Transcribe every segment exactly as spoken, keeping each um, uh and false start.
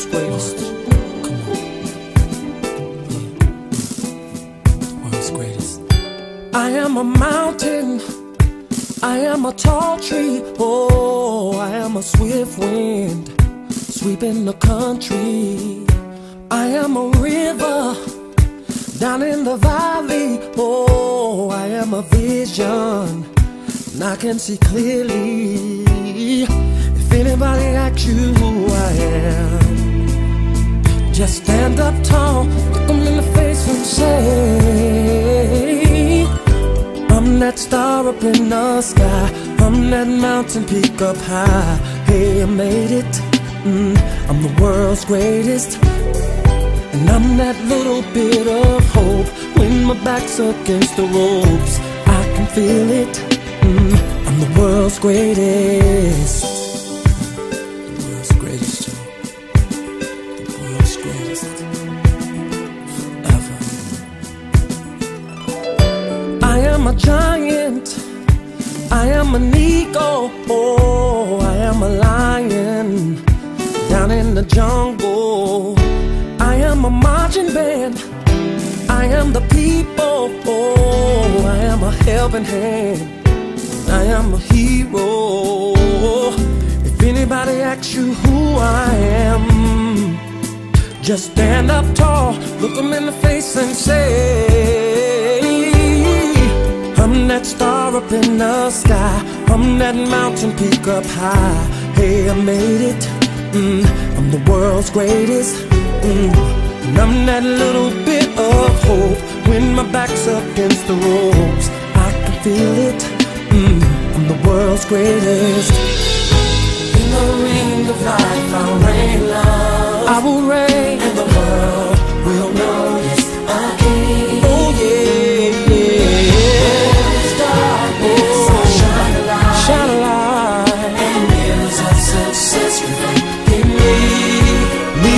world's greatest. Come on. The world's greatest. I am a mountain, I am a tall tree. Oh, I am a swift wind sweeping the country. I am a river down in the valley. Oh, I am a vision and I can see clearly. If anybody asks you who I am, just stand up tall, look them in the face and say, I'm that star up in the sky, I'm that mountain peak up high. Hey, I made it, mm, I'm the world's greatest. And I'm that little bit of hope when my back's against the ropes. I can feel it, mm, I'm the world's greatest. The world's greatest, Joe. The world's greatest. Forever. I am a giant, I am an eagle. Oh, I am a lion down in the jungle. I am a marching band, I am the people. Oh, I am a helping hand, I am a hero. If anybody asks you who I am, just stand up tall, look them in the face and say, I'm that star up in the sky, I'm that mountain peak up high. Hey, I made it, mm, I'm the world's greatest. Mm, and I'm that little bit of hope when my back's against the ropes. I can feel it, mm, I'm the world's greatest. In the ring of life I'll reign love, I will reign, and the world will notice again. Oh yeah, yeah. It's darkness, oh, I'll shine a light, shine a light, and mirrors of success reflect in me, me.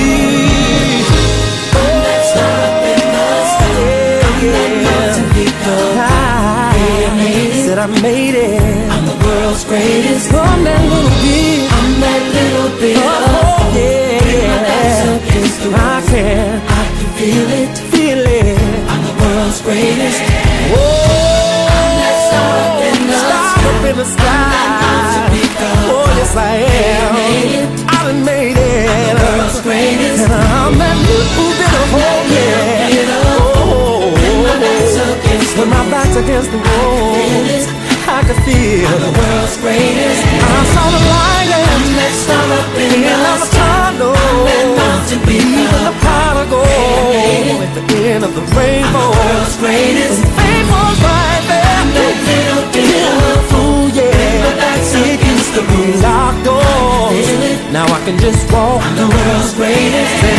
I made it, I'm the world's greatest. I'm that little bit, I'm that little bit. Oh, yeah, yeah. I can, I can feel it, feel it. I'm the world's greatest. Whoa, I'm that star up in the sky, up in the sky. Oh, yes I am. I done made it, I'm the world's greatest. And I'm that little bit of hope, yeah. Oh, when my back's against the wall, I could feel I'm the world's greatest. I saw the light and that star up in the tunnel. I'm that mountain peak, even the prodigal at the end of the rainbow. I'm the world's greatest. The fame was right there. I'm that little bit of fool, yeah. My back's against the locked doors. Now I can just walk. I'm the world's greatest.